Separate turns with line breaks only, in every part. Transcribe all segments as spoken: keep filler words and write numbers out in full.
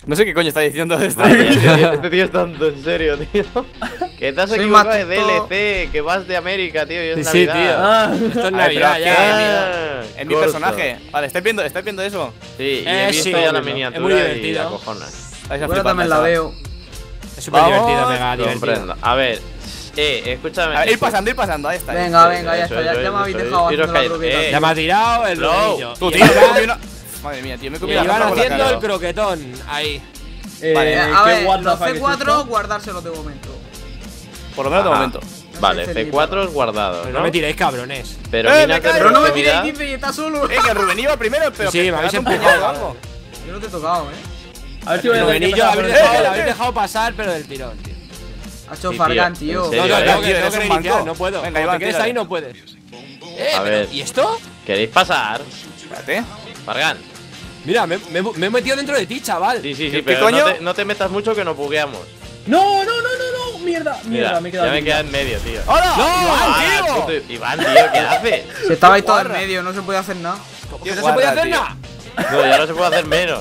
No sé qué coño está diciendo esto.
Este tío es tonto, en serio, tío. Que te has equivocado de D L C, que vas de América, tío, y es
Sí,
Navidad.
tío.
Ah,
Esto es
A ver,
Navidad
pero
ya.
¿qué?
Ah,
Es mi
corto.
personaje. Vale, ¿estáis viendo, ¿estáis viendo eso?
Sí, y
Eh,
he visto
sí,
ya la
obvio,
miniatura
es muy
y
divertido.
acojona.
Vais a
Yo
flipar,
también la
chaval.
veo.
Es súper divertido,
Vamos.
mega divertido.
Comprendo. A ver, eh, escúchame.
A ver, ir pasando, ir pasando, ahí está. ahí.
Venga,
Eso,
venga, ya
eso,
está. Ya,
eso,
ya me habéis
eso,
dejado
iros
haciendo la
cayendo.
croqueta.
Eh,
Ya me ha tirado el
Flow.
rodillo.
Tú,
Y
tío, me
Iván-
comí una... Madre mía, tío, me
y
comí una
Iván
papa por la
haciendo
cara.
el croquetón. Ahí.
eh,
Vale,
A
¿qué
ver,
what the
los
fuck
C
es
cuatro,
esto?
guardárselos de momento.
Por lo menos de
Ajá.
momento.
Vale, C cuatro es guardado,
Pero
¿no?
no me tiréis, cabrones.
Pero
Eh,
mina
me
de
cae.
Pero no me
proximidad.
tiréis, dice, y está solo.
Eh, que Rubén iba primero, pero
Sí,
que
me habéis
te has
empeñado.
empeñado algo.
Yo no te he tocado, eh.
A ver si voy a tener que
Rubenillo,
empezar
habéis
por el
dejado,
final.
habéis dejado pasar, pero del tirón, tío.
Ha hecho
Sí,
Fargan,
tío,
tío.
en serio.
No, no,
eh,
tengo
tío,
que, tengo
eres
que
un
reiniciar,
manco.
no puedo.
Venga,
Como
Iván,
te quedes
tírale.
ahí, no puedes. Eh,
A
pero-
ver.
¿y esto?
¿Queréis pasar?
Espérate.
Fargan.
Mira, me, me- me he metido dentro de ti, chaval.
Sí, sí,
¿Qué-
sí,
qué
pero
coño?
No, te, no te metas mucho que nos bugueamos.
No, no, no, no, no. Mierda, mierda,
Mira,
me he quedado.
ya me
sin
queda
nada.
en medio, tío.
¡Hola!
Ah,
¡Iván, tío!
puto- Iván, tío, ¿qué haces?
Si estabais todos en
Guarra.
medio, no se puede hacer nada.
Que no se
guarra,
puede hacer
tío.
nada.
No, ya no se puede hacer menos.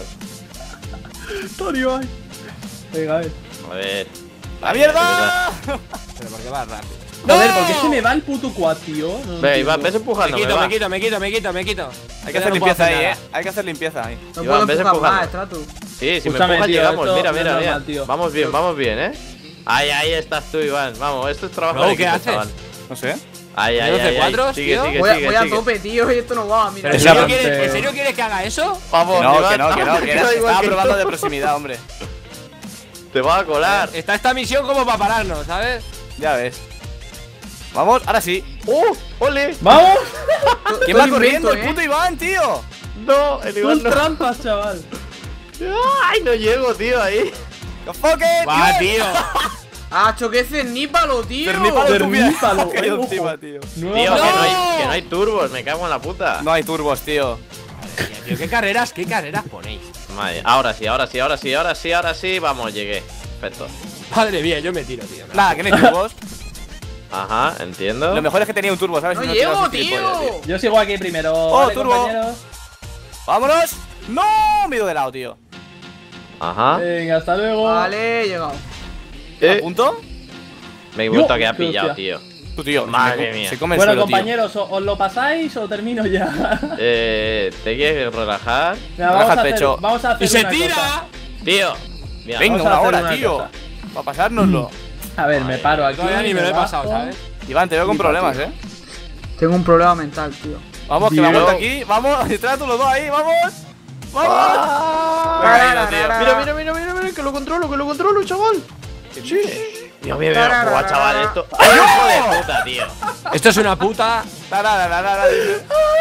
Tony, bye. Venga, a ver.
A ver.
¡La mierda!
Pero ¿por qué vas rápido?
Joder, ¿por qué se me va el puto quad, tío? No
Ve,
entiendo.
Iván, ves
Me
empujando.
quito,
va.
me quito, me quito, me quito, me quito.
Hay que
Ya
hacer
no puedo
limpieza ahí,
nada.
eh. Hay que hacer limpieza ahí.
No
Iván,
puedo
ves
empujar
empujando.
más, Stratu.
Sí, si me
Escúchame,
empujas
tío,
llegamos.
esto
Mira,
no
mira,
es
mira.
normal, tío.
Vamos bien, vamos bien, eh. Ahí, ahí estás tú, Iván. Vamos, esto es trabajo
Bro,
de
¿qué
equipo,
haces?
chaval.
No sé.
Ahí, ahí,
¿Doce
ahí, ahí.
cuadros,
Sigue,
tío?
sigue,
Voy, a,
sigue,
voy a
sigue.
tope, tío, y esto no va. Mira,
¿Pero en
Esa
serio,
no-
quieres, ¿En serio quieres que haga eso?
Vamos,
Que no,
Iván.
que no, que no, que
Da
era-
igual
estaba
que
probando
tú.
de proximidad, hombre.
Te va a colar.
Está esta misión como para pararnos, ¿sabes?
Ya ves. Vamos, ahora sí.
¡Uh! ¡Ole!
¡Vamos!
¿Quién va
Todo
corriendo?
invento,
El puto Iván, tío.
No, el Iván
Son
no.
trampas, chaval.
¡Ay, no llego, tío, ahí!
¡Que foque!
Va, tío.
Ah, choque cernípalo, tío.
Cernípalo,
Cernípalo,
tú, mira.
ojo.
encima, tío.
Nueva
Tío, que
pasada.
no, hay, que no hay turbos, me cago en la puta.
No hay turbos, tío.
Tío, ¿qué carreras, qué carreras ponéis?
Madre, ahora sí, ahora sí, ahora sí, ahora sí, ahora sí, vamos, llegué. Perfecto.
Madre mía, yo me tiro, tío.
Nada, que no hay turbos.
Ajá, entiendo.
Lo mejor es que tenía un turbo, ¿sabes?
No
Si
llego,
tiras un gilipollas,
tío.
Yo sigo aquí primero.
Oh,
vale,
turbo.
compañeros.
¡Vámonos! ¡No! Me he ido de lado, tío.
Ajá.
Venga, hasta luego.
Vale, he llegado.
¿A
Eh,
punto?
me he vuelto a
Yo,
quedar
qué
pillado,
hostia.
tío.
Tú, tío.
Madre
se-
mía.
Se come el
Bueno,
suelo, tío.
compañeros, ¿o- ¿os lo pasáis o termino ya?
Eh, ¿te quieres relajar?
Venga,
Relaja
vamos, a
el
hacer,
pecho.
vamos a hacer
¡Y se
una cosa.
tira!
Tío. Mira,
Venga,
vamos a
una
hacer
hora,
una
tío.
cosa.
Para pasárnoslo.
A ver, me
Ay,
paro aquí.
Todavía ni me lo he
bajo.
pasado, ¿sabes?
Iván, te veo con
Flipa,
problemas,
tío.
eh.
Tengo un problema mental, tío.
Vamos, que me
Tío.
aguanto aquí. Vamos, detrás tú los dos ahí, vamos. ¡Vamos!
Ah.
Me he caído, tío.
Mira, mira, mira, mira, mira, que lo controlo, que lo controlo, chaval. Sí. Dios mío, mira, juega, chaval, esto. ¡Ay, hijo de puta, tío!
Esto es una puta.
Tarararara, dice.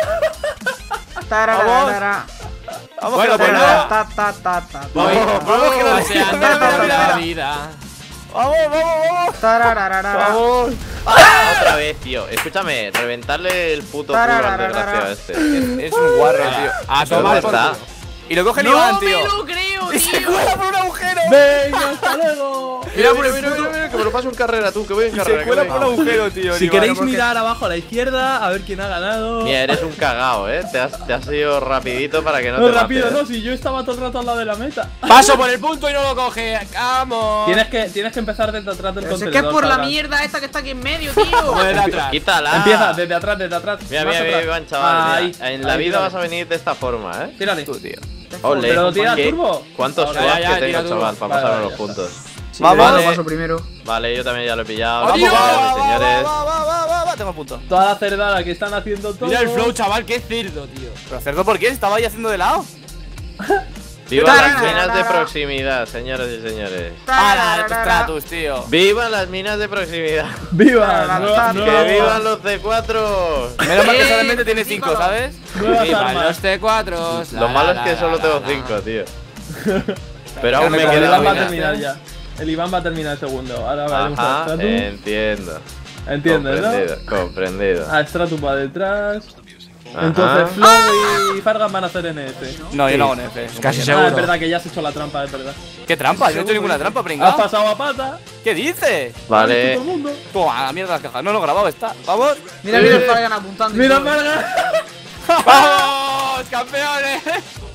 Tarararara.
Vamos,
Bueno,
que lo
pues
tengo.
nada.
Ta, ta, ta, ta, ta.
Voy
vamos, que lo
paseando
tengo.
por la vida.
Vamos, vamos, vamos.
Tarararara.
Vamos.
Otra vez, tío. Escúchame, reventarle el puto culo al
Tarararara.
desgraciado este.
Es un guarro, tío.
A
¿Dónde
tomar por
está?
culo.
Y lo coge el
No
Iván,
me
tío.
lo creo,
Y se
tío.
cuela por un agujero.
Venga, hasta luego.
Mira, mira, mira, mira, mira, que me lo paso en carrera, tú, que voy en
Y
carrera.
se
que
cuela
voy.
por un agujero, tío.
Si
Iván.
queréis
porque-
mirar abajo a la izquierda, a ver quién ha ganado.
Mira, eres un cagao, eh. Te has, te has ido rapidito para que no,
No,
te
rápido,
mate,
no, si yo estaba todo el rato al lado de la meta.
Paso por el punto y no lo coge. ¡Vamos!
Tienes que, tienes que empezar desde atrás del
Pero si es
contenedor.
que es por la
Fargan.
mierda esta que está aquí en medio,
Como
tío.
desde
eh.
atrás.
Quítala.
Empieza desde atrás, desde atrás.
Mira,
más
mira, mira,
atrás.
Iván, chaval.
Ahí,
mira. En la
ahí,
vida
tírale.
vas a venir de esta forma, eh.
Tírale.
Tú, tío.
Ole,
¿Pero tira
¿qué-
turbo?
¿Cuántos
Ahora,
swaps
ya, ya,
que
tira
tengo,
turbo.
chaval, para
Vale,
pasarme
vale,
los
ya
puntos?
Sí,
Vamos.
Lo
Vale.
paso primero.
Vale, yo también ya lo he pillado.
¡Adiós!
Vamos, señores.
Va, va, va, va, va. Tengo el punto.
Toda la cerdada que están haciendo todo.
Mira el flow, chaval, qué cerdo, tío.
¿Pero cerdo por qué? Estaba ahí haciendo de lado.
Viva
Tararara.
las minas de proximidad, señoras y señores.
¡Hala, de tus tratus, tío!
¡Viva las minas de proximidad!
¡Viva!
Ta,
Nueva-
ta, ta.
nueva-
¡Que vivan los C cuatro!
Menos mal que
Eh,
solamente tiene cinco,
dímelo.
¿sabes?
Nuevas
Vivan
armas.
los T cuatro.
Lo malo es que solo tengo cinco, tío. Pero aún me
Pero
El
queda
Iván va a
una.
terminar ya. El Iván va a terminar segundo. Ahora veremos a
Ajá,
Stratu.
entiendo.
¿Entiendes, no?
Comprendido, comprendido.
A Stratu para detrás.
Ajá.
Entonces Flow y Fargan van a hacer N F.
No, yo no hago N F.
Casi
Ah,
seguro.
es verdad que ya has hecho la trampa, es verdad.
¿Qué trampa? Yo no he hecho ninguna trampa,
Has
pringao.
pasado a pata.
¿Qué dices?
Vale.
Todo el mundo.
Toma, a la mierda las cajas. No, no, grabado está. ¡Vamos!
Mira, mira el Fargan apuntando. y
Mira,
todo.
Fargan.
¡Vamos, campeones!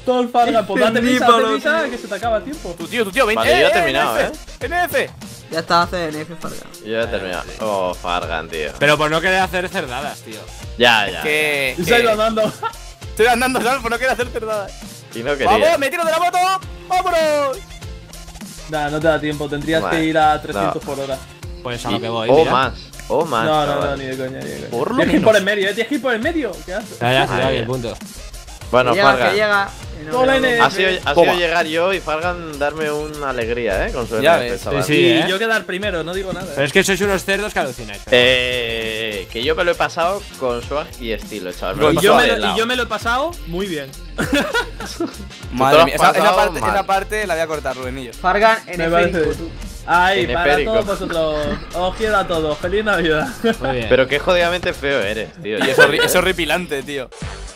todo el Fargan. Pues date prisa,
Nípalo,
date prisa,
tío.
que se te acaba el tiempo.
Tu tío, tu tío, veinte.
Vale, yo he
eh,
terminado,
N F, N F.
Ya está, hace N F Fargan.
Yo ya he terminado. Oh, Fargan, tío.
Pero por no querer hacer cerdadas, tío.
Ya, ya.
Que.
Y se ha ido
que-
andando.
Estoy andando, ¿sabes? Por no querer hacer nada.
Y no quería.
¡Vamos! ¡Me tiro de la moto! ¡Vámonos!
Nah, no te da tiempo. Tendrías
Vale.
que ir a trescientos
No.
por hora.
Pues a lo
Y-
que voy,
o
mira.
más. O más.
No, no, no,
chaval.
ni de coña, ni de coña.
Por lo
Tienes que ir
menos.
por el medio, eh. Tienes que ir por el medio. ¿Qué haces?
Ya, ya, cuidado,
Ahí,
y el
ya.
punto.
Bueno,
que llega,
Fargan.
que llega. y no
Hola,
me
N F.
da-
Ha sido, ha
Toma.
sido llegar yo y Fargan darme una alegría, ¿eh? Con su
Ya
N F,
ves,
chaval.
sí,
y
¿eh?
yo quedar primero, no digo nada.
Pero
eh.
es que sois unos cerdos que alucináis.
Eh, que yo me lo he pasado con swag y estilo, chaval. Me lo he
Y
Con
yo,
pasado
me
de
lo, y
lado.
yo me lo he pasado muy bien.
Madre
lo
mía,
has
esa, esa
pasado
parte,
mal.
esa parte la voy a cortar, Rubenillo.
Fargan
Me
N F
parece.
cinco, tú.
Ay,
Tiene
para
perico.
todos vosotros. Os quiero a todos. Feliz Navidad.
Muy bien.
Pero qué jodidamente feo eres, tío.
Y eso, es horri- eso es horripilante, tío.